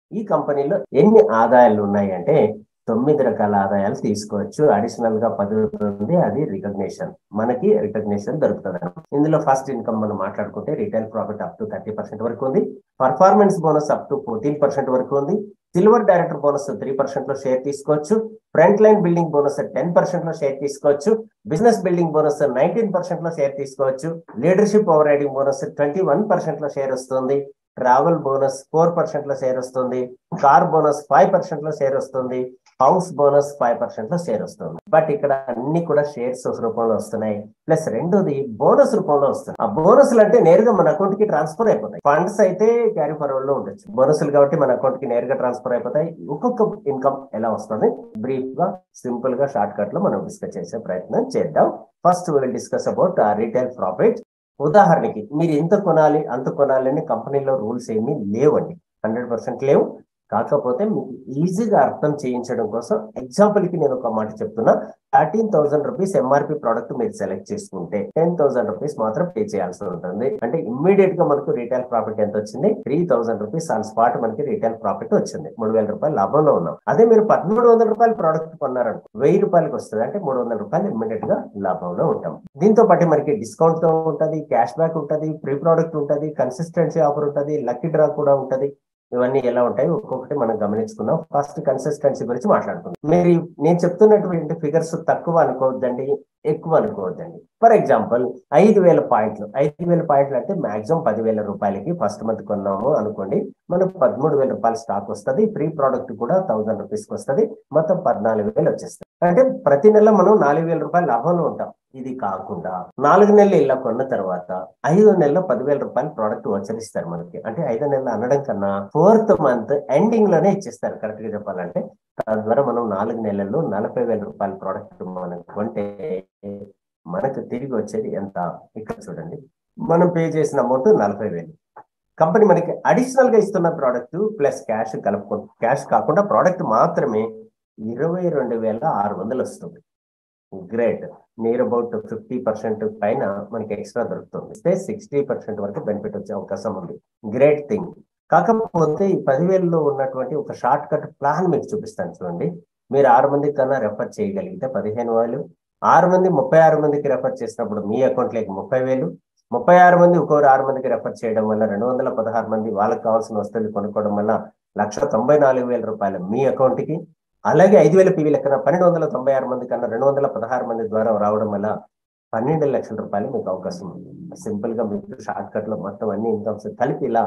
ఈ కంపెనీలో ఎన్ని ఆదాయాలు ఉన్నాయి అంటే 9 రకాల ఆదాయాలు తీసుకోవచ్చు. అడిషనల్ గా 10 అవుతుంది. అది రికగ్నిషన్, మనకి రికగ్నిషన్ దొరుకుతుంది. ఇందులో ఫస్ట్ ఇన్కమ్ మనం మాట్లాడుకుంటే రిటైల్ ప్రాఫిట్ అప్ టు 30% వరకు ఉంది. పర్ఫార్మెన్స్ బోనస్ అప్ టు 14% వరకు ఉంది. సిల్వర్ డైరెక్టర్ బోనస్ 3% లో షేర్ తీసుకోవచ్చు. ఫ్రంట్ లైన్ బిల్డింగ్ బోనస్ 10% లో షేర్ తీసుకోవచ్చు. బిజినెస్ బిల్డింగ్ బోనస్ 19% లో షేర్ తీసుకోవచ్చు. లీడర్షిప్ ఓవర్ రైడింగ్ బోనస్ 21% లో షేర్ వస్తుంది. ట్రావెల్ బోనస్ 4% లో షేర్ వస్తుంది. కార్ బోనస్ 5% లో షేర్ వస్తుంది. హౌస్ బోనస్ 5% లో షేర్ వస్తుంది. బట్ ఇక్కడ అన్ని కూడా షేర్స్ రూపంలో వస్తున్నాయి. ప్లస్ రెండోది బోనస్ రూపంలో వస్తుంది. ఆ బోనస్లు అంటే నేరుగా మన అకౌంట్ కి ట్రాన్స్ఫర్ అయిపోతాయి. ఫండ్స్ అయితే క్యారీ ఫార్వర్డ్ లో ఉండొచ్చు. బోనస్లు కాబట్టి మన అకౌంట్ కి నేరుగా ట్రాన్స్ఫర్ అయిపోతాయి. ఒక్కొక్క ఇన్కమ్ ఎలా వస్తుంది బ్రీఫ్ గా సింపుల్ గా షార్ట్ కట్ లో మనం డిస్కస్ చేసే ప్రయత్నం చేద్దాం. First will discuss about retail profit. ఉదాహరణకి మీరు ఎంత కొనాలి అంత కొనాలి అని కంపెనీలో రూల్స్ ఏమీ లేవండి. 100% లేవు. కాకపోతే మీకు ఈజీగా అర్థం చేయించడం కోసం ఎగ్జాంపుల్ కి నేను ఒక మాట చెప్తున్నా. 13,000 రూపీస్ ఎంఆర్పి ప్రోడక్ట్ మీరు సెలెక్ట్ చేసుకుంటే 10,000 రూపీస్ మాత్రం పే చేయాల్సి ఉంటుంది. అంటే ఇమ్మీడియట్ గా మనకు రీటైల్ ప్రాఫిట్ ఎంత వచ్చింది? 3,000 రూపీస్ ఆన్ స్పాట్ మనకి రీటైల్ ప్రాఫిట్ వచ్చింది. 3,000 రూపాయలు లాభంలో ఉన్నాం. అదే మీరు 1,300 రూపాయల ప్రోడక్ట్ కొన్నారనుకో 1,000 రూపాయలకి వస్తుంది. అంటే 300 రూపాయలు ఇమ్మీడియట్ గా లాభంలో ఉంటాం. దీంతో పాటు మనకి డిస్కౌంట్ తో ఉంటుంది, క్యాష్ బ్యాక్ ఉంటుంది, ఫ్రీ ప్రోడక్ట్ ఉంటుంది, కన్సిస్టెన్సీ ఆఫర్ ఉంటుంది, లక్కీ డ్రా కూడా ఉంటుంది. ఇవన్నీ ఎలా ఉంటాయి ఒక్కొక్కటి మనం గమనించుకుందాం. ఫస్ట్ కన్సిస్టెన్సీ గురించి మాట్లాడుకుందాం. మీరు నేను చెప్తున్నటువంటి ఫిగర్స్ తక్కువ అనుకోవద్దండి, ఎక్కువ అనుకోవద్దండి. ఫర్ ఎగ్జాంపుల్ 5,000 పాయింట్లు. 5,000 పాయింట్లు అంటే మాక్సిమం 10,000 రూపాయలకి ఫస్ట్ మంత్ కొన్నాము అనుకోండి. మనకు 13,000 రూపాయలు స్టాక్ వస్తుంది. ఫ్రీ ప్రోడక్ట్ కూడా 1,000 రూపీస్కి వస్తుంది. మొత్తం 14,000 వచ్చేస్తుంది. అంటే ప్రతి నెల మనం 4,000 రూపాయలు లాభంలో ఉంటాం. ఇది కాకుండా 4 నెలలు ఇలా కొన్న తర్వాత 5 నెలల్లో 10,000 రూపాయలు ప్రోడక్ట్ వచ్చరిస్తారు మనకి. అంటే 5 నెలలు అనడం కన్నా 4th మంత్ ఎండింగ్ లోనే ఇచ్చేస్తారు కరెక్ట్ గా చెప్పాలంటే. తద్వారా మనం 4 నెలల్లో 40,000 రూపాయల ప్రోడక్ట్ మనం కొంటే మనకు తిరిగి వచ్చేది ఎంత? ఇక్కడ చూడండి, మనం పే చేసిన అమౌంట్ 40,000. కంపెనీ మనకి అడిషనల్ గా ఇస్తున్న ప్రోడక్ట్ ప్లస్ క్యాష్ కలుపుకుంటే, క్యాష్ కాకుండా ప్రోడక్ట్ మాత్రమే 22,600 వస్తుంది. గ్రేట్. నియర్ అబౌట్ 50% పైన మనకి ఎక్స్ట్రా దొరుకుతుంది. 60% వరకు బెనిఫిట్ వచ్చే అవకాశం ఉంది. Great thing. కాకపోతే ఈ 10,000లో ఉన్నటువంటి ఒక షార్ట్ కట్ ప్లాన్ మీకు చూపిస్తాను చూడండి. మీరు 6 మంది కన్నా రెఫర్ చేయగలిగితే 15,000, 6 మంది 36 మందికి రెఫర్ చేసినప్పుడు మీ అకౌంట్లోకి 30,000, 36 మంది ఇంకొకరు 6 మందికి రెఫర్ చేయడం వల్ల 216 మంది వాళ్ళకి కావాల్సిన వస్తువులు కొనుక్కోవడం వల్ల 1,94,000 రూపాయలు మీ అకౌంట్ కి. అలాగే 5,000 పీవీ లెక్కన 1,296 మంది కన్నా 216 మంది ద్వారా రావడం వల్ల 12 లక్షల రూపాయలు మీకు అవకాశం ఉంది. సింపుల్ గా మీకు షార్ట్ కట్ లో మొత్తం అన్ని ఇన్కమ్స్ కలిపి ఇలా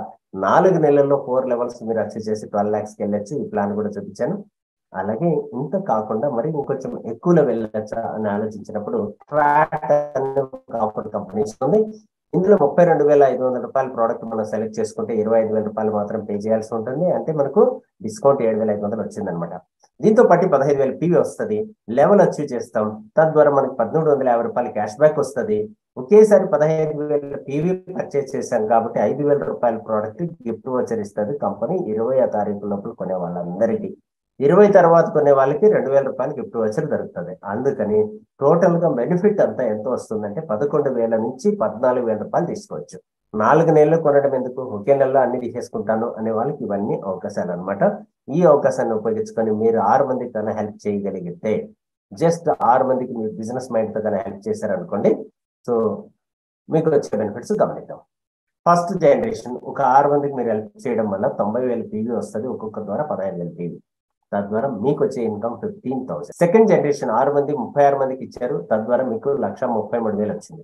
4 నెలల్లో 4 లెవెల్స్ మీరు అచీవ్ చేసి 12 lakhs కి వెళ్ళొచ్చు. ఈ ప్లాన్ కూడా చూపించాను. అలాగే ఇంత కాకుండా మరి ఇంకొంచెం ఎక్కువలో వెళ్ళచ్చా అని ఆలోచించినప్పుడు ట్రాట్ అనే ఆఫర్ కంపెనీ ఇస్తుంది. ఇందులో 32,500 రూపాయల ప్రోడక్ట్ మనం సెలెక్ట్ చేసుకుంటే 25,000 రూపాయలు మాత్రం పే చేయాల్సి ఉంటుంది. అంటే మనకు డిస్కౌంట్ 7,500 వచ్చిందనమాట. దీంతో పాటు 15,000 పీవీ వస్తుంది. లెవెల్ అచీవ్ చేస్తాం. తద్వారా మనకు 1,350 రూపాయలు క్యాష్ బ్యాక్ వస్తుంది. ఒకేసారి 15,000 పీవీ పర్చేస్ చేశాం కాబట్టి 5,000 రూపాయల ప్రోడక్ట్ గిఫ్ట్ వచ్చర్ ఇస్తుంది కంపెనీ 20వ తారీఖు లోపల కొనే వాళ్ళందరికీ. 20 తర్వాత కొనే వాళ్ళకి 2,000 రూపాయలు గిఫ్ట్ వచ్చర్ దొరుకుతుంది. అందుకని టోటల్ గా బెనిఫిట్ అంతా ఎంత వస్తుందంటే 11,000 నుంచి 14,000 రూపాయలు తీసుకోవచ్చు. 4 నెలలు కొనడం ఎందుకు, ఒకే నెలలో అన్ని తీసేసుకుంటాను అనే వాళ్ళకి ఇవన్నీ అవకాశాలు అనమాట. ఈ అవకాశాన్ని ఉపయోగించుకొని మీరు 6 మందికి కన్నా హెల్ప్ చేయగలిగితే, జస్ట్ 6 మందికి మీరు బిజినెస్ మైండ్ తో కన్నా హెల్ప్ చేశారనుకోండి, సో మీకు వచ్చే బెనిఫిట్స్ గమనిద్దాం. ఫస్ట్ జనరేషన్ ఒక 6 మందికి మీరు హెల్ప్ చేయడం వల్ల 90,000 పీవీ వస్తుంది. ఒక్కొక్క ద్వారా 15,000 పీవీ. తద్వారా మీకు వచ్చే ఇన్కమ్ 15,000. సెకండ్ జనరేషన్ 6 మంది 36 మందికి ఇచ్చారు. తద్వారా మీకు 1,33,000 వచ్చింది.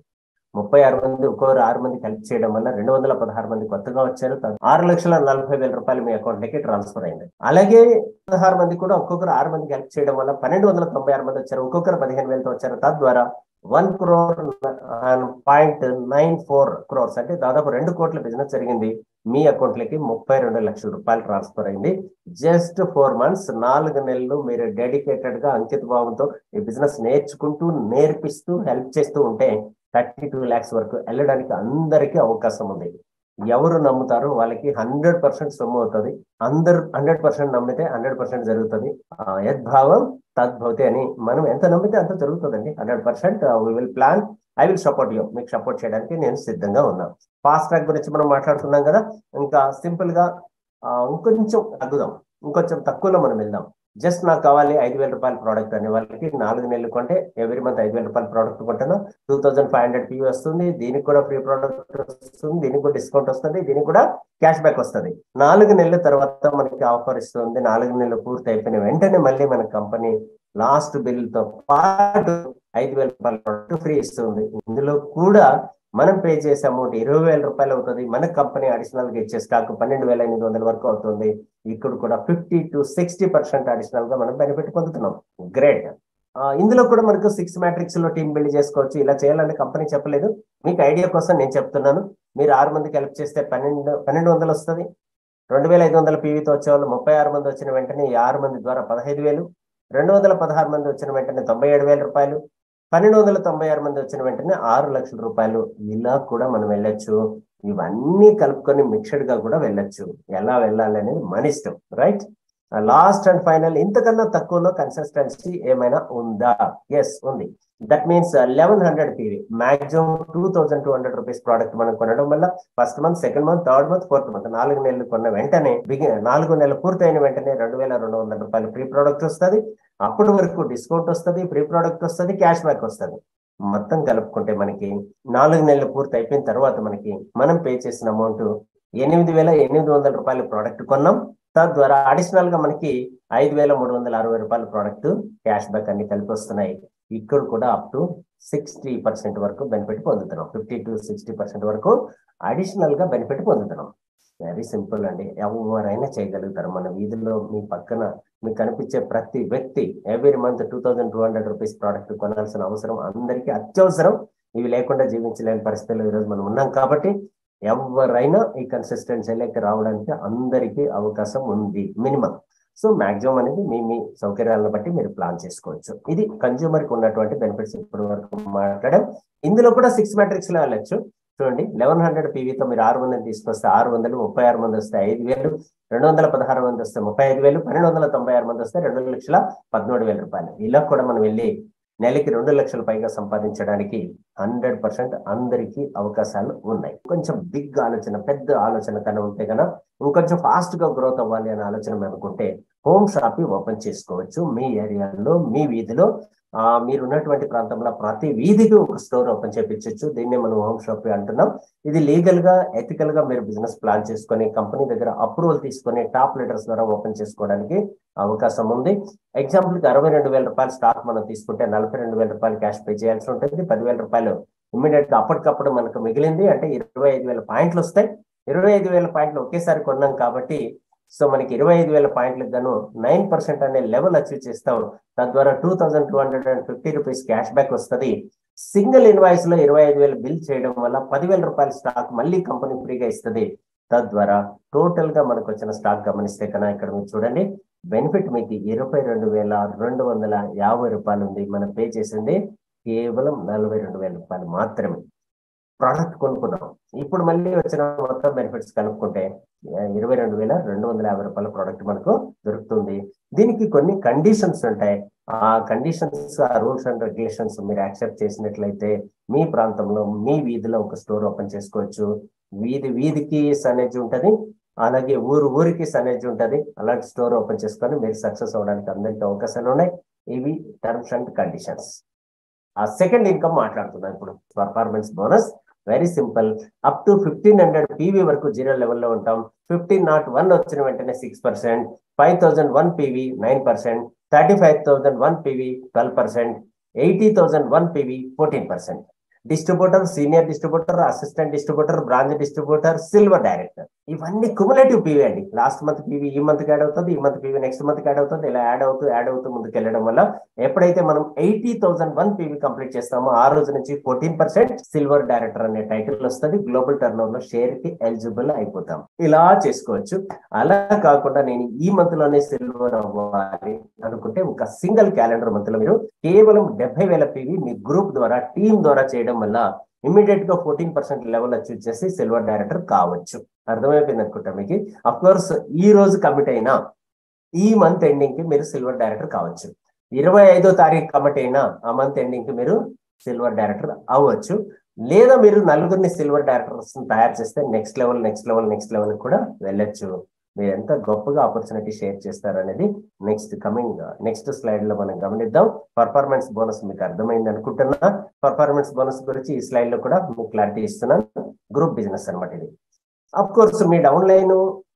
36 మంది ఒక్కొక్కరు 6 మందికి హెల్ప్ చేయడం వల్ల 216 మంది కొత్తగా వచ్చారు. 6,40,000 రూపాయలు మీ అకౌంట్ లోకి ట్రాన్స్ఫర్ అయింది. అలాగే 16 మంది కూడా ఒక్కొక్కరు 6 మందికి హెల్ప్ చేయడం వల్ల 1,296 మంది వచ్చారు. ఒక్కొక్కరు 15,000తో వచ్చారు. తద్వారా 1,94 crores అంటే దాదాపు 2 కోట్ల బిజినెస్ జరిగింది. మీ అకౌంట్ లోకి 32 లక్షల రూపాయలు ట్రాన్స్ఫర్ అయింది. జస్ట్ 4 months, 4 నెలలు మీరు డెడికేటెడ్ గా అంకిత భావంతో ఈ బిజినెస్ నేర్చుకుంటూ నేర్పిస్తూ హెల్ప్ చేస్తూ ఉంటే 32 lakhs వరకు వెళ్ళడానికి అందరికీ అవకాశం ఉంది. ఎవరు నమ్ముతారో వాళ్ళకి 100% సొమ్ము అవుతుంది. అందరు 100% నమ్మితే 100% జరుగుతుంది. యద్భావం తద్భవతి అని మనం ఎంత నమ్మితే అంత జరుగుతుందండి. 100% we will plan, I will support you. మీకు సపోర్ట్ చేయడానికి నేను సిద్ధంగా ఉన్నాను. ఫాస్ట్ ట్రాక్ గురించి మనం మాట్లాడుతున్నాం కదా, ఇంకా సింపుల్ గా ఇంకొంచెం తగ్గుదాం, ఇంకొంచెం తక్కువలో మనం వెళ్దాం. జస్ట్ నాకు కావాలి 5,000 రూపాయల ప్రోడక్ట్ అనే వాళ్ళకి 4 నెలలు కొంటే ఎవ్రీ మంత్ 5,000 రూపాయల ప్రోడక్ట్ కొంటాను, 2,500 PV వస్తుంది, దీనికి కూడా ఫ్రీ ప్రోడక్ట్ వస్తుంది, దీనికి కూడా డిస్కౌంట్ వస్తుంది, దీనికి కూడా క్యాష్ బ్యాక్ వస్తుంది. 4 నెలల తర్వాత మనకి ఆఫర్ ఇస్తుంది. 4 నెలలు పూర్తి అయిపోయిన వెంటనే మళ్ళీ మన కంపెనీ లాస్ట్ బిల్ తో పాటు 5,000 రూపాయల ప్రోడక్ట్ ఫ్రీ ఇస్తుంది. ఇందులో కూడా మనం పే చేసే అమౌంట్ 20,000 రూపాయలు అవుతుంది. మన కంపెనీ అడిషనల్ గా ఇచ్చే స్టాక్ 12,800 వరకు అవుతుంది. ఇక్కడ కూడా 50 to 60% అడిషనల్ గా మనం బెనిఫిట్ పొందుతున్నాం. గ్రేట్. ఇందులో కూడా మనకు 6 మ్యాట్రిక్స్ లో టీం బిల్డ్ చేసుకోవచ్చు. ఇలా చేయాలని కంపెనీ చెప్పలేదు, మీకు ఐడియా కోసం నేను చెప్తున్నాను. మీరు 6 మందికి హెల్ప్ చేస్తే 1,200 వస్తుంది. 2,500 PVతో వచ్చేవాళ్ళు 36 మంది వచ్చిన వెంటనే 6 మంది ద్వారా 15,000, 216 మంది వచ్చిన వెంటనే 97,000 రూపాయలు, 1,296 మంది వచ్చిన వెంటనే 6 లక్షల రూపాయలు. ఇలా కూడా మనం వెళ్ళొచ్చు. ఇవన్నీ కలుపుకొని మిక్స్డ్ గా కూడా వెళ్ళొచ్చు. ఎలా వెళ్ళాలి అనేది మన ఇష్టం, రైట్? లాస్ట్ అండ్ ఫైనల్, ఇంతకన్నా తక్కువలో కన్సిస్టెన్సీ ఏమైనా ఉందా? ఎస్, ఉంది. That means 1,100 PV, maximum 2,200 rupees product మనం కొనడం వల్ల first month, second month, third month, fourth month 4 నెలలు కొన్న వెంటనే 4 నెలలు పూర్తయిన వెంటనే 2,200 రూపాయలు ఫ్రీ ప్రోడక్ట్ వస్తుంది. అప్పటి వరకు డిస్కౌంట్ వస్తుంది, ఫ్రీ ప్రోడక్ట్ వస్తుంది, క్యాష్ బ్యాక్ వస్తుంది. మొత్తం కలుపుకుంటే మనకి 4 నెలలు పూర్తి అయిపోయిన తర్వాత మనకి మనం పే చేసిన అమౌంట్ 8,800 రూపాయల ప్రోడక్ట్ కొన్నాం. తద్వారా అడిషనల్ గా మనకి 5,360 రూపాయల ప్రోడక్ట్ క్యాష్ బ్యాక్ అన్ని కలిపి వస్తున్నాయి. ఇక్కడ కూడా అప్ టు 60% వరకు బెనిఫిట్ పొందుతున్నాం. 50 to 60% వరకు అడిషనల్ గా బెనిఫిట్ పొందుతున్నాం. వెరీ సింపుల్ అండి, ఎవరైనా చేయగలుగుతారు. మన వీధిలో మీ పక్కన మీకు కనిపించే ప్రతి వ్యక్తి ఎవ్రీ మంత్ 2,200 రూపీస్ ప్రోడక్ట్ కొనాల్సిన అవసరం అందరికీ అత్యవసరం. ఇవి లేకుండా జీవించలేని పరిస్థితుల్లో ఈరోజు మనం ఉన్నాం కాబట్టి ఎవరైనా ఈ కన్సిస్టెన్సీలోకి రావడానికి అందరికీ అవకాశం ఉంది మినిమం. సో మాక్సిమం అనేది మీ సౌకర్యాలను బట్టి మీరు ప్లాన్ చేసుకోవచ్చు. ఇది కన్జ్యూమర్ కి ఉన్నటువంటి బెనిఫిట్స్ ఇప్పటి వరకు మాట్లాడాం. ఇందులో కూడా 6 మ్యాట్రిక్స్ లో వెళ్ళొచ్చు. చూడండి, 1,100 PVతో మీరు 6 మందిని తీసుకొస్తే 600, 36 మంది వస్తే 5,000, 216 మంది వస్తే 35,000, 1,296 మంది వస్తే 2,13,000 రూపాయలు. ఇలా కూడా మనం వెళ్ళి నెలకి 2 లక్షల పైగా సంపాదించడానికి 100% అందరికీ అవకాశాలు ఉన్నాయి. కొంచెం బిగ్ ఆలోచన, పెద్ద ఆలోచన కన్నా ఉంటే కన్నా ఇంకొంచెం ఫాస్ట్ గా గ్రోత్ అవ్వాలి అనే ఆలోచన అనుకుంటే హోమ్ షాప్ ఓపెన్ చేసుకోవచ్చు. మీ ఏరియాలో, మీ వీధిలో, మీరు ఉన్నటువంటి ప్రాంతంలో ప్రతి వీధికి ఒక స్టోర్ ఓపెన్ చేయించవచ్చు. దీన్నే మనం హోమ్ షాప్ అంటున్నాం. ఇది లీగల్ గా, ఎథికల్ గా మీరు బిజినెస్ ప్లాన్ చేసుకొని కంపెనీ దగ్గర అప్రూవల్ తీసుకొని టాప్ లీడర్స్ ద్వారా ఓపెన్ చేసుకోవడానికి అవకాశం ఉంది. ఎగ్జాంపుల్ కి 62,000 రూపాయల స్టాక్ మనం తీసుకుంటే 42,000 రూపాయలు క్యాష్ పే చేయాల్సి ఉంటుంది. 10,000 రూపాయలు ఇమ్మీడియట్ గా అప్పటికప్పుడు మనకు మిగిలింది అంటే 25,000 పాయింట్లు వస్తాయి. 25,000 పాయింట్లు ఒకేసారి కొన్నాం కాబట్టి సో మనకి 25,000 పాయింట్లకు గాను 9% అనే లెవెల్ అచీవ్ చేస్తాం. తద్వారా 2,250 రూపీస్ క్యాష్ బ్యాక్ వస్తుంది. సింగిల్ ఇన్వాయిస్ లో 25,000 బిల్ చేయడం వల్ల 10,000 రూపాయల స్టాక్ మళ్ళీ కంపెనీ ఫ్రీగా ఇస్తుంది. తద్వారా టోటల్ గా మనకు వచ్చిన స్టాక్ గమనిస్తే కన్నా ఇక్కడ మీరు చూడండి, బెనిఫిట్ మీకు 22,250 రూపాయలు ఉంది. మనం పే చేసింది కేవలం 42,000 రూపాయలు మాత్రమే. ప్రోడక్ట్ కొనుక్కున్నాం. ఇప్పుడు మళ్ళీ వచ్చిన మొత్తం బెనిఫిట్స్ కనుక్కుంటే 22,250 రూపాయల ప్రోడక్ట్ మనకు దొరుకుతుంది. దీనికి కొన్ని కండిషన్స్ ఉంటాయి. ఆ కండిషన్స్, ఆ రూల్స్ అండ్ రెగ్యులేషన్స్ మీరు యాక్సెప్ట్ చేసినట్లయితే మీ ప్రాంతంలో, మీ వీధిలో ఒక స్టోర్ ఓపెన్ చేసుకోవచ్చు. వీధికి సనేజ్ ఉంటుంది, అలాగే ఊరికి సనేజ్ ఉంటుంది. అలాంటి స్టోర్ ఓపెన్ చేసుకొని మీరు సక్సెస్ అవడానికి అందరికీ అవకాశాలు ఉన్నాయి. ఇవి టర్మ్స్ అండ్ కండిషన్స్. ఆ సెకండ్ ఇన్కమ్ మాట్లాడుతున్నాం ఇప్పుడు. Performance bonus very simple. Up to 1,500 PV వరకు 0 లెవెల్లో ఉంటాం. 1,501 వచ్చిన వెంటనే 6%, 5,001 PV 9%, 35,001 PV 12%, 80,001 PV 14%. Distributor, senior distributor, assistant distributor, branch distributor, silver director, ఇవన్నీ క్యుములేటివ్ PV అండి. లాస్ట్ మంత్ PV ఈ మంత్ యాడ్ అవుతుంది, ఈ month PV next month add అవుతుంది. ఇలా యాడ్ అవుతూ ముందుకు వెళ్ళడం వల్ల ఎప్పుడైతే మనం 80,001 PV కంప్లీట్ చేస్తామో ఆ రోజు నుంచి 14% సిల్వర్ డైరెక్టర్ అనే టైటిల్ వస్తుంది. గ్లోబల్ టర్న్ ఓవర్ లో షేర్ కి ఎలిజిబుల్ అయిపోతాం. ఇలా చేసుకోవచ్చు. అలా కాకుండా నేను ఈ మంత్ లోనే సిల్వర్ అవ్వాలి అనుకుంటే ఒక సింగిల్ క్యాలెండర్ మంత్ లో మీరు కేవలం 70,000 PV మీ గ్రూప్ ద్వారా, టీమ్ ద్వారా చేయడం వల్ల ఇమ్మీడియట్ గా 14% లెవెల్ అచీవ్ చేసి సిల్వర్ డైరెక్టర్ కావచ్చు. అర్థమైపోయింది అనుకుంటా మీకు. అఫ్ కోర్స్ ఈ రోజు కమిట్ అయినా ఈ మంత్ ఎండింగ్ కి మీరు సిల్వర్ డైరెక్టర్ కావచ్చు. 25వ తారీఖు కమిట్ అయినా ఆ మంత్ ఎండింగ్ కి మీరు సిల్వర్ డైరెక్టర్ అవ్వచ్చు. లేదా మీరు 4 సిల్వర్ డైరెక్టర్స్ తయారు చేస్తే నెక్స్ట్ లెవెల్ కూడా వెళ్ళొచ్చు. మీరు ఎంత గొప్పగా ఆపర్చునిటీ షేర్ చేస్తారు అనేది నెక్స్ట్ స్లైడ్ లో మనం గమనిద్దాం. పర్ఫార్మెన్స్ బోనస్ మీకు అర్థమైంది అనుకుంటున్నా. పర్ఫార్మెన్స్ బోనస్ గురించి ఈ స్లైడ్ లో కూడా మీకు క్లారిటీ ఇస్తున్నాను. గ్రూప్ బిజినెస్ అనమాట ఇది. అఫ్ కోర్స్ మీ డౌన్ లైన్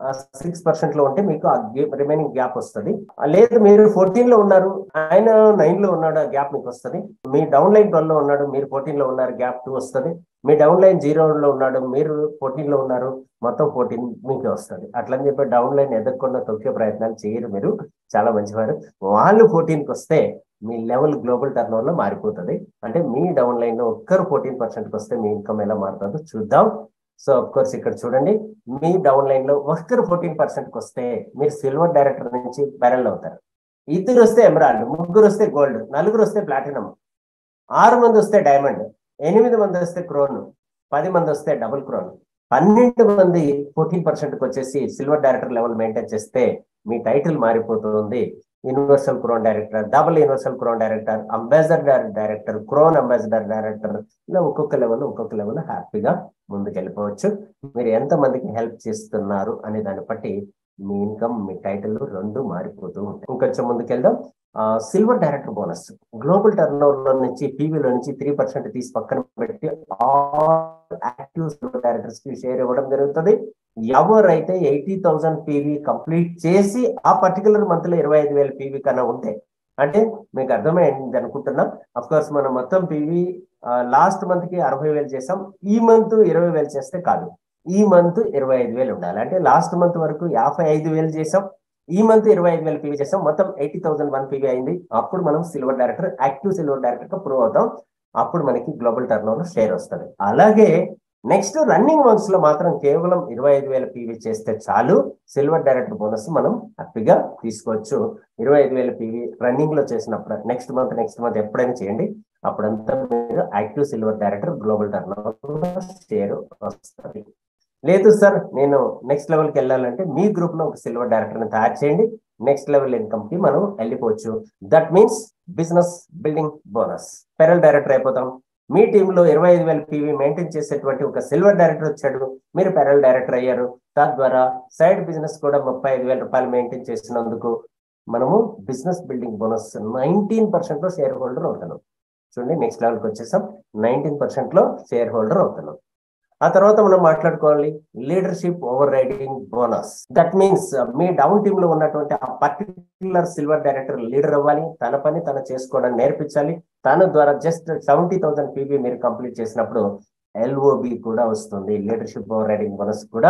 6% లో ఉంటే మీకు ఆ రిమైనింగ్ గ్యాప్ వస్తుంది. లేదు మీరు 14 లో ఉన్నారు, ఆయన 9 లో ఉన్నాడు, ఆ గ్యాప్ మీకు వస్తుంది. మీ డౌన్ లైన్ 12 లో ఉన్నాడు, మీరు 14 లో ఉన్నారు, గ్యాప్ 2 వస్తుంది. మీ డౌన్ లైన్ 0 లో ఉన్నాడు, మీరు 14 లో ఉన్నారు, మొత్తం 14 మీకే వస్తుంది. అట్లని చెప్పి డౌన్ లైన్ ఎదగకుండా తొక్కే ప్రయత్నాలు చేయరు. మీరు చాలా మంచివారు. వాళ్ళు 14కి వస్తే మీ లెవెల్ గ్లోబల్ టర్న్ ఓవర్ లో మారిపోతుంది. అంటే మీ డౌన్ లైన్ లో ఒక్కరు 14% వస్తే మీ ఇన్కమ్ ఎలా మారుతుందో చూద్దాం. సో అఫ్ కోర్స్ ఇక్కడ చూడండి, మీ డౌన్ లైన్ లో ఒక్కరు 14% వస్తే మీరు సిల్వర్ డైరెక్టర్ నుంచి బెరల్ అవుతారు. 2 వస్తే ఎమరాల్డ్, 3 వస్తే గోల్డ్, 4 వస్తే ప్లాటినం, 6 మంది వస్తే డైమండ్, 8 మంది వస్తే క్రోన్, 10 మంది వస్తే డబుల్ క్రోన్, 12 మంది 14% వచ్చేసి సిల్వర్ డైరెక్టర్ లెవెల్ మెయింటైన్ చేస్తే మీ టైటిల్ మారిపోతుంది. Universal crown director, double universal crown director, ambassador director, crown ambassador director, ఇలా ఒక్కొక్క లెవెల్ హ్యాపీగా ముందుకు వెళ్ళిపోవచ్చు. మీరు ఎంత మందికి హెల్ప్ చేస్తున్నారు అనే దాన్ని బట్టి మీ ఇన్కమ్, మీ టైటిల్ 2 మారిపోతూ ఉంటాయి. ఇంకొంచెం ముందుకెళ్దాం. Silver director bonus global turnover లో నుంచి పీవీలో నుంచి 3% తీసి పక్కన పెట్టి ఆల్ యాక్టివ్ సిల్వర్ డైరెక్టర్స్ కి షేర్ ఇవ్వడం జరుగుతుంది. ఎవరైతే 80,000 పీవీ కంప్లీట్ చేసి ఆ పర్టికులర్ మంత్ లో 25,000 పీవీ కన్నా ఉంటే, అంటే మీకు అర్థమైంది అనుకుంటున్నా. అఫ్ కోర్స్ మనం మొత్తం పీవీ లాస్ట్ మంత్ కి 60,000 చేసాం, ఈ మంత్ 20,000 చేస్తే కాదు, ఈ మంత్ 25,000 ఉండాలి. అంటే లాస్ట్ మంత్ వరకు 55,000 చేసాం, ఈ మంత్ 25,000 పీవీ చేసాం, మొత్తం 80,001 పీవీ అయింది. అప్పుడు మనం silver director, active silver director గా ప్రూవ్ అవుతాం. అప్పుడు మనకి గ్లోబల్ టర్న్ ఓవర్ షేర్ వస్తుంది. అలాగే నెక్స్ట్ రన్నింగ్ మంత్స్ లో మాత్రం కేవలం 25,000 పీవీ చేస్తే చాలు, సిల్వర్ డైరెక్టర్ బోనస్ మనం హ్యాపీగా తీసుకోవచ్చు. 25,000 పీవీ రన్నింగ్ లో చేసినప్పుడు నెక్స్ట్ మంత్ ఎప్పుడైనా చేయండి, అప్పుడంతా మీరు active silver director global turnover share వస్తుంది. లేదు సార్ నేను నెక్స్ట్ లెవెల్కి వెళ్ళాలంటే మీ గ్రూప్ లో ఒక సిల్వర్ డైరెక్టర్ ని తయారు చేయండి, నెక్స్ట్ లెవెల్ ఇన్కమ్ కి మనం వెళ్ళిపోవచ్చు. That means business building bonus. Pearl director అయిపోతాం. మీ టీంలో 25,000 పీవీ మెయింటైన్ చేసేటువంటి ఒక సిల్వర్ డైరెక్టర్ వచ్చాడు, మీరు పెరల్ డైరెక్టర్ అయ్యారు. తద్వారా సైడ్ బిజినెస్ కూడా 35,000 రూపాయలు మెయింటైన్ చేసినందుకు మనము బిజినెస్ బిల్డింగ్ బోనస్ 19% లో షేర్ హోల్డర్ అవుతున్నాం. చూడండి నెక్స్ట్ లెవెల్కి వచ్చేసాం, 19% లో షేర్ హోల్డర్ అవుతున్నాం. ఆ తర్వాత మనం మాట్లాడుకోవాలి leadership overriding bonus. That means మీ డౌన్ టీమ్ లో ఉన్నటువంటి ఆ పర్టికులర్ సిల్వర్ డైరెక్టర్ లీడర్ అవ్వాలి, తన పని తను చేసుకోవడం నేర్పించాలి. తన ద్వారా జస్ట్ 70,000 పీవీ మీరు కంప్లీట్ చేసినప్పుడు ఎల్ఓబి కూడా వస్తుంది. లీడర్షిప్ ఓవర్ రైడింగ్ బోనస్ కూడా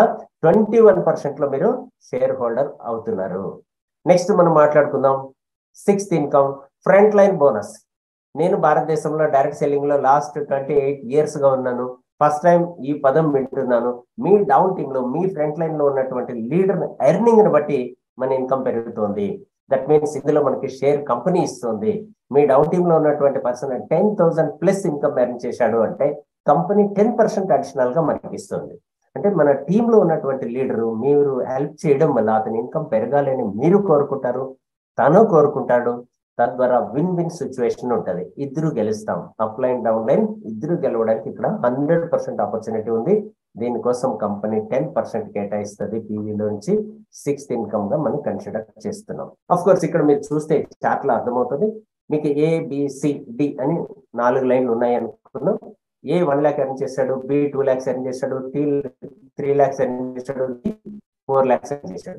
21% లో మీరు షేర్ హోల్డర్ అవుతున్నారు. నెక్స్ట్ మనం మాట్లాడుకుందాం 6th income front line bonus. నేను భారతదేశంలో డైరెక్ట్ సెల్లింగ్ లో లాస్ట్ 28 years గా ఉన్నాను. ఫస్ట్ టైం ఈ పదం వింటున్నాను. మీ డౌన్ టీమ్ లో, మీ ఫ్రంట్ లైన్ లో ఉన్నటువంటి లీడర్ ఎర్నింగ్ ని బట్టి మన ఇన్కమ్ పెరుగుతుంది. దట్ మీన్స్ ఇందులో మనకి షేర్ కంపెనీ ఇస్తుంది. మీ డౌన్ టీమ్ లో ఉన్నటువంటి పర్సన్ 10,000 ప్లస్ ఇన్కమ్ ఎర్న్ చేశాడు అంటే కంపెనీ 10% అడిషనల్ గా మనకి ఇస్తుంది. అంటే మన టీంలో ఉన్నటువంటి లీడరు మీరు హెల్ప్ చేయడం వల్ల అతని ఇన్కమ్ పెరగాలని మీరు కోరుకుంటారు, తను కోరుకుంటాడు. తద్వారా విన్ విన్ సిచ్యువేషన్ ఉంటుంది. ఇద్దరు గెలుస్తాం. అప్ లైన్ డౌన్ లైన్ ఇద్దరు గెలవడానికి ఇక్కడ 100% ఆపర్చునిటీ ఉంది. దీనికోసం కంపెనీ 10% కేటాయిస్తుంది పీవీలోంచి. 6th ఇన్కమ్ గా మనం కన్సిడర్ చేస్తున్నాం. అఫ్ కోర్స్ ఇక్కడ మీరు చూస్తే చార్ట్ లో అర్థమవుతుంది. మీకు ABCD అని 4 లైన్లు ఉన్నాయి అనుకున్నాం. A 1 lakh ఎర్న్ చేశాడు, B 2 lakhs ఎర్న్ చేశాడు, C 3 lakhs ఎర్న్ చేశాడు, D 4 lakhs ఎర్న్ చేశాడు.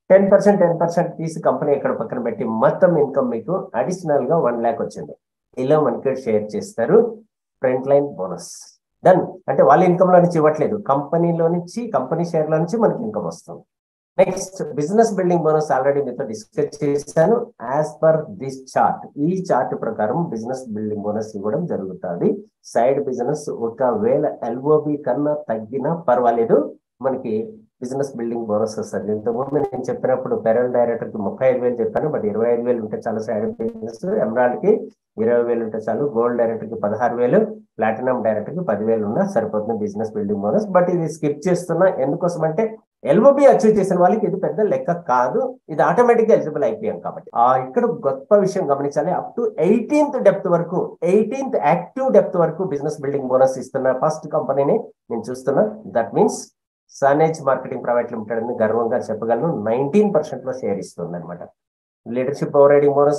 10% తీసి కంపెనీ ఇక్కడ పక్కన పెట్టి మొత్తం ఇన్కమ్ మీకు అడిషనల్ గా 1 lakh వచ్చింది. ఇలా మనకి షేర్ చేస్తారు ఫ్రంట్ లైన్ బోనస్. డన్. అంటే వాళ్ళ ఇన్కమ్ లో నుంచి ఇవ్వట్లేదు, కంపెనీలో నుంచి, కంపెనీ షేర్ లో నుంచి మనకి ఇన్కమ్ వస్తుంది. Next business building bonus already మీతో డిస్కస్ చేశాను. యాజ్ పర్ దిస్ చార్ట్, ఈ చార్ట్ ప్రకారం బిజినెస్ బిల్డింగ్ బోనస్ ఇవ్వడం జరుగుతుంది. సైడ్ బిజినెస్ ఒకవేళ ఎల్ఓబి కన్నా తగ్గినా పర్వాలేదు, మనకి బిజినెస్ బిల్డింగ్ బోనస్ వస్తుంది. ఇంతకుముందు నేను చెప్పినప్పుడు పెరల్ డైరెక్టర్ కి 35,000 చెప్పాను, బట్ 25,000 ఉంటే చాలు సైడ్ బిజినెస్. ఎమరాల్డ్ కి 20,000 ఉంటే చాలు, గోల్డ్ డైరెక్టర్ కి 16,000, ప్లాటినం డైరెక్టర్ కి 10,000 ఉన్నా సరిపోతుంది బిజినెస్ బిల్డింగ్ బోనస్. బట్ ఇది స్కిప్ చేస్తున్నా, ఎందుకోసం అంటే ఎల్ఓబి అచీవ్ చేసిన వాళ్ళకి ఇది పెద్ద లెక్క కాదు, ఇది ఆటోమేటిక్ గా ఎలిజిబుల్ అయిపోయాం కాబట్టి. ఇక్కడ గొప్ప విషయం గమనించాలి, అప్ టు 18th డెప్త్ వరకు, 18th యాక్టివ్ డెప్త్ వరకు బిజినెస్ బిల్డింగ్ బోనస్ ఇస్తున్న ఫస్ట్ కంపెనీని నేను చూస్తున్నా. దట్ మీన్స్ సనేజ్ మార్కెటింగ్ ప్రైవేట్ లిమిటెడ్ అని గర్వంగా చెప్పగలను. 19% లో షేర్ ఇస్తుంది అనమాట. లీడర్షిప్ ఓవర్ రైడింగ్ బోనస్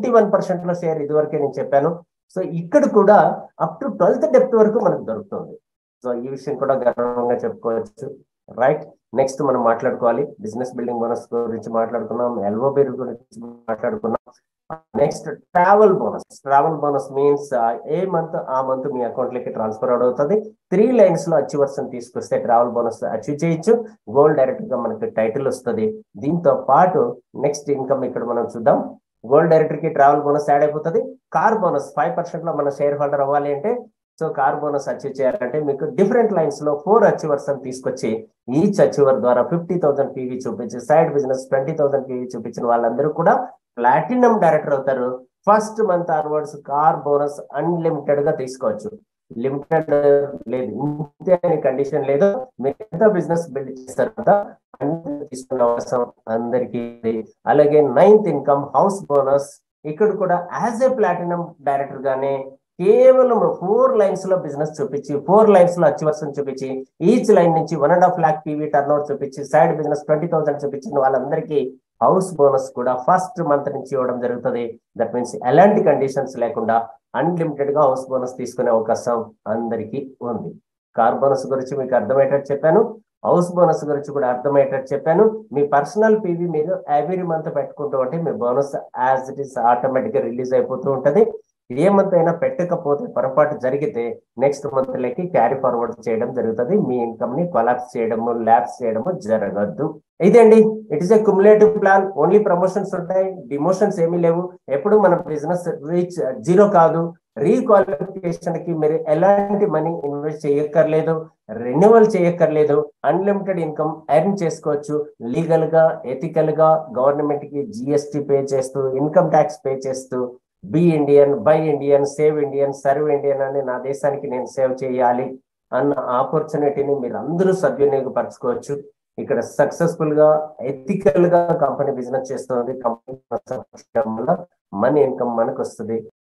21% లో షేర్ ఇదివరకే నేను చెప్పాను. సో ఇక్కడ కూడా అప్ టు 12th డెప్త్ వరకు మనకు దొరుకుతుంది. సో ఈ విషయం కూడా గర్వంగా చెప్పుకోవచ్చు. రైట్, నెక్స్ట్ మనం మాట్లాడుకోవాలి. బిజినెస్ బిల్డింగ్ బోనస్ గురించి మాట్లాడుకున్నాం, ఎల్ఓబి గురించి మాట్లాడుకున్నాం. Next travel bonus. Travel bonus means ఏ మంత్ ఆ మంత్ మీ అకౌంట్ లోకి ట్రాన్స్ఫర్ అవుతుంది. 3 లైన్స్ లో అచీవర్స్ తీసుకొస్తే ట్రావెల్ బోనస్ అచీవ్ చేయొచ్చు. గోల్డ్ డైరెక్ట్ గా మనకి టైటిల్ వస్తుంది. దీంతో పాటు నెక్స్ట్ ఇన్కమ్ ఇక్కడ మనం చూద్దాం. గోల్డ్ డైరెక్టర్ కి ట్రావెల్ బోనస్ యాడ్ అయిపోతుంది. కార్ బోనస్ 5% లో మన షేర్ హోల్డర్ అవ్వాలి అంటే, సో కార్ బోనస్ అచీవ్ చేయాలంటే మీకు డిఫరెంట్ లైన్స్ లో 4 అచీవర్స్ అని తీసుకొచ్చి ఈచ్ అచీవర్ ద్వారా 50,000 పీవీ చూపించి సైడ్ బిజినెస్ 20,000 పీవీ చూపించిన వాళ్ళందరూ కూడా ప్లాటినం డైరెక్టర్ అవుతారు. First month onwards car bonus unlimited గా తీసుకోవచ్చు. లిమిటెడ్ లేదు, ఇంతే అనే కండిషన్ లేదు. మీరు ఎంత బిజినెస్ బిల్డ్ చేస్తారు కదా తీసుకునే అవసరం అందరికీ. అలాగే 9th ఇన్కమ్ హౌస్ బోనస్. ఇక్కడ కూడా యాజ్ ఏ ప్లాటినం డైరెక్టర్ గానే కేవలం 4 లైన్స్ లో బిజినెస్ చూపించి 4 లైన్స్ లో అచీవర్స్ చూపించి ఈచ్ లైన్ నుంచి 1.5 lakh పీవీ టర్న్ ఓవర్ చూపించి సైడ్ బిజినెస్ 20,000 చూపించిన వాళ్ళందరికీ హౌస్ బోనస్ కూడా ఫస్ట్ మంత్ నుంచి ఇవ్వడం జరుగుతుంది. దట్ మీన్స్ ఎలాంటి కండిషన్స్ లేకుండా అన్లిమిటెడ్ గా హౌస్ బోనస్ తీసుకునే అవకాశం అందరికీ ఉంది. కార్ బోనస్ గురించి మీకు అర్థమయ్యేటట్టు చెప్పాను. హౌస్ బోనస్ గురించి కూడా అర్థమయ్యేటట్టు చెప్పాను. మీ పర్సనల్ పీవీ మీరు ఎవ్రీ మంత్ పెట్టుకుంటూ ఉంటే మీ bonus as it is automatic గా రిలీజ్ అయిపోతూ ఉంటది. ఏ మంత్ అయినా పెట్టకపోతే పొరపాటు జరిగితే నెక్స్ట్ మంత్ లకి క్యారీ ఫార్వర్డ్ చేయడం జరుగుతుంది. మీ ఇన్కమ్ ని కొలాప్స్ చేయడము ల్యాప్స్ చేయడము జరగద్దు. ఇదండి, it is a cumulative plan. Only promotions ఉంటాయి, డిమోషన్స్ ఏమీ లేవు. ఎప్పుడు మన బిజినెస్ రీచ్ 0 కాదు. రీక్వాలిఫికేషన్ కి మీరు ఎలాంటి మనీ ఇన్వెస్ట్ చేయక్కర్లేదు, రెన్యువల్ చేయక్కర్లేదు. అన్లిమిటెడ్ ఇన్కమ్ ఎర్న్ చేసుకోవచ్చు. లీగల్ గా, ఎథికల్ గా గవర్నమెంట్ కి జిఎస్టీ పే చేస్తూ, ఇన్కమ్ ట్యాక్స్ పే చేస్తూ, be Indian, buy Indian, save Indian, serve Indian అని నా దేశానికి నేను సేవ్ చేయాలి అన్న ఆపర్చునిటీని మీరు అందరూ సద్వినియోగపరచుకోవచ్చు. ఇక్కడ సక్సెస్ఫుల్ గా ఎథికల్ గా కంపెనీ బిజినెస్ చేస్తుంది. కంపెనీ వల్ల మన ఇన్కమ్ మనకు వస్తుంది.